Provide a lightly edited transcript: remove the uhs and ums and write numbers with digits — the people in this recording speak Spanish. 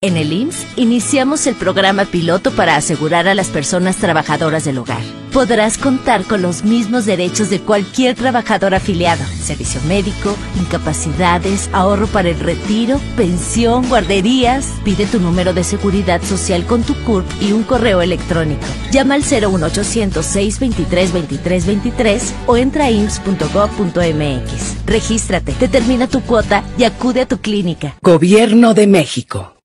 En el IMSS iniciamos el programa piloto para asegurar a las personas trabajadoras del hogar. Podrás contar con los mismos derechos de cualquier trabajador afiliado: servicio médico, incapacidades, ahorro para el retiro, pensión, guarderías. Pide tu número de seguridad social con tu CURP y un correo electrónico. Llama al 01800 623 2323 o entra a ims.gov.mx. Regístrate, determina tu cuota y acude a tu clínica. Gobierno de México.